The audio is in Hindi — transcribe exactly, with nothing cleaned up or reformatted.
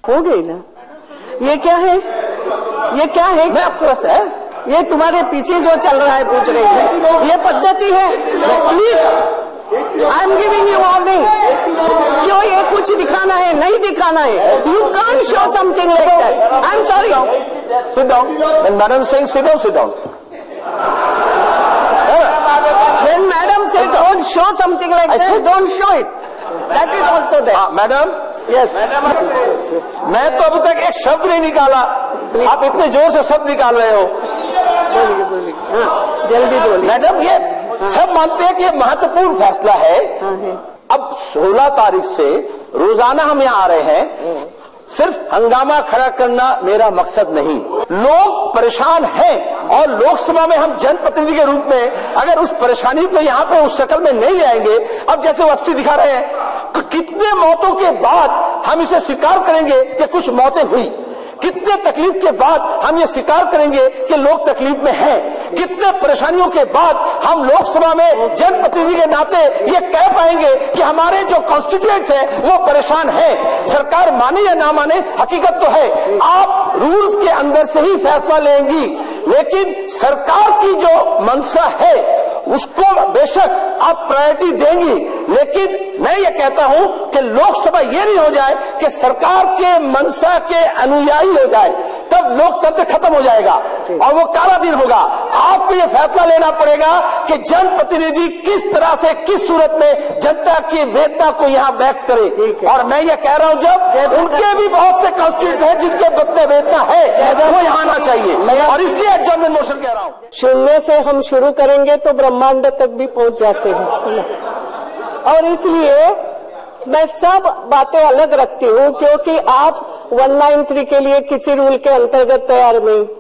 हो गई ना। ये क्या है, ये क्या है? मैं आपको है ये तुम्हारे पीछे जो चल रहा है पूछ रही है, ये पद्धति है? Please I am giving you warning. क्यों ये कुछ दिखाना है? नहीं दिखाना है। You can't show something like that. I am sorry. Sit down. When madam saying sit down, sit down. When madam said don't show something like I that, said- don't show it. That is also there. हाँ, मैडम Yes. मैं तो अभी तक एक शब्द नहीं निकाला, आप इतने जोर से शब्द निकाल रहे हो। बोलिए बोलिए। हाँ, जल्दी बोलिए। मैडम ये सब मानते हैं कि ये महत्वपूर्ण फैसला है। हाँ, है। अब सोलह तारीख से रोजाना हम यहाँ आ रहे हैं। सिर्फ हंगामा खड़ा करना मेरा मकसद नहीं। लोग परेशान हैं और लोकसभा में हम जनप्रतिनिधि के रूप में अगर उस परेशानी को यहाँ पे उस शक्ल में नहीं ले आएंगे, अब जैसे वो अस्सी दिखा रहे हैं, तो कितने मौतों के बाद हम इसे स्वीकार करेंगे कि कुछ मौतें हुई? कितने तकलीफ के बाद हम ये स्वीकार करेंगे कि लोग तकलीफ में हैं? कितने परेशानियों के बाद हम लोकसभा में जनप्रतिनिधि के नाते ये कह पाएंगे कि हमारे जो कॉन्स्टिट्यूएंट्स हैं वो परेशान हैं? सरकार माने या ना माने, हकीकत तो है आप रूल्स के अंदर से ही फैसला लेंगी, लेकिन सरकार की जो मंशा है उसको बेशक आप प्रायोरिटी देंगी, लेकिन मैं ये कहता हूं कि लोकसभा ये नहीं हो जाए कि सरकार के मंशा के अनुयायी हो जाए, तब लोकतंत्र खत्म हो जाएगा और वो काला दिन होगा। आपको ये फैसला लेना पड़ेगा कि जनप्रतिनिधि किस तरह से किस सूरत में जनता की वेदना को यहाँ व्यक्त करे। और मैं ये कह रहा हूं जब उनके भी बहुत से कॉन्स्टिट्यूएंट्स हैं जिनके बदले वेदना है, वो यहाँ आना चाहिए और इसलिए एडजर्नमेंट मोशन कह रहा हूं। शून्य से हम शुरू करेंगे तो ब्रह्मांड तक भी पहुंच जाते हैं, और इसलिए मैं सब बातें अलग रखती हूं क्योंकि आप एक सौ तिरानवे के लिए किसी रूल के अंतर्गत तैयार नहीं।